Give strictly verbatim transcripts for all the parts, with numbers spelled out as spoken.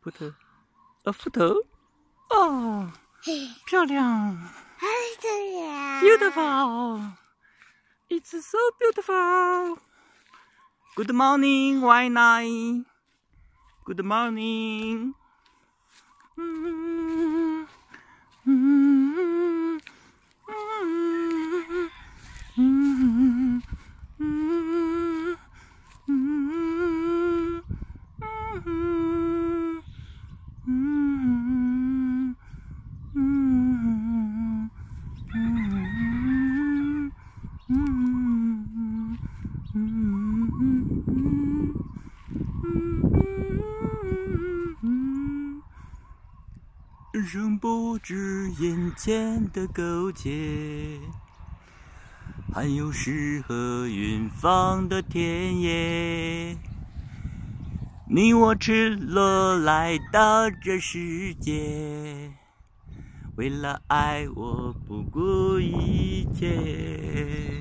foot, a foot. 哦，漂亮 ，beautiful. It's so beautiful. Good morning, Why night? Good morning. 嗯嗯嗯嗯嗯嗯嗯嗯嗯嗯嗯人生不止眼前的苟且，还有诗和远方的田野。你我赤裸来到这世界，为了爱我不顾一切。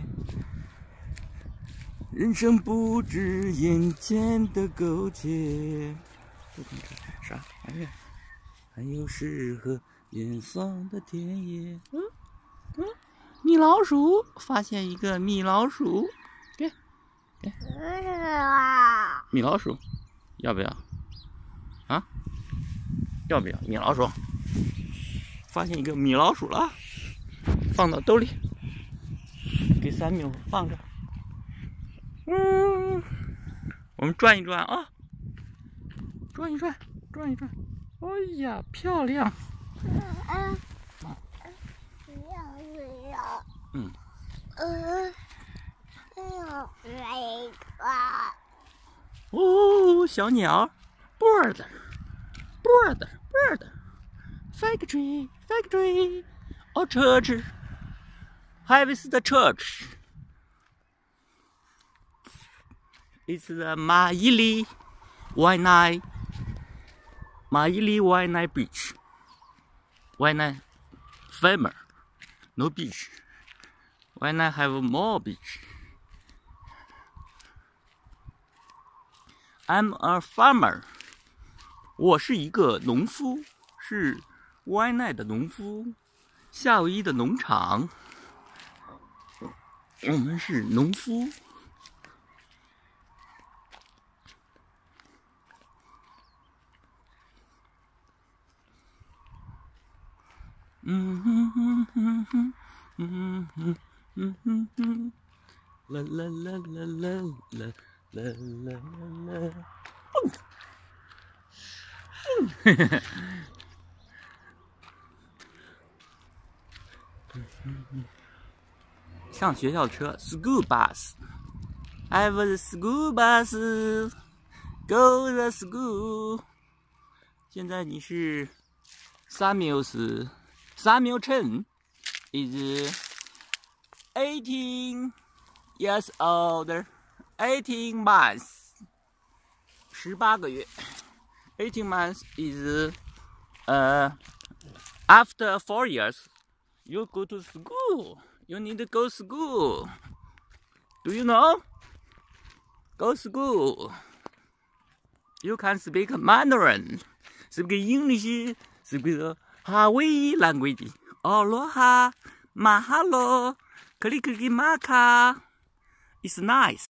人生不止眼前的苟且，啥？哎呀，还有诗和远方的田野。嗯嗯，米老鼠发现一个米老鼠，给给，米老鼠，要不要？啊？要不要米老鼠？发现一个米老鼠了，放到兜里，给三米放着。嗯，我们转一转啊，转一转，转一转。哎呀，漂亮！嗯。嗯。哦，小鸟 ，bird，bird，bird，bird， factory，factory， 哦 church，harvest the church。It's the Maili Waianae Maili Waianae beach. Waianae farmer, no beach. Waianae have more beach. I'm a farmer. 我是一个农夫，是Waianae的农夫，夏威夷的农场。我们是农夫。嗯哼哼哼哼嗯哼嗯哼哼，啦啦啦啦啦啦啦啦啦，嗯，嘿嘿嘿，上学校车 ，school bus，I was school bus，go the school。现在你是 Samuels。Samuel Chen is eighteen years old, eighteen months, 十八个月。eighteen months is uh after four years. You go to school. You need to go to school. Do you know? Go to school. You can speak Mandarin. Speak English. Speak Hawaii language. Aloha, mahalo, kalikimaka. It's nice.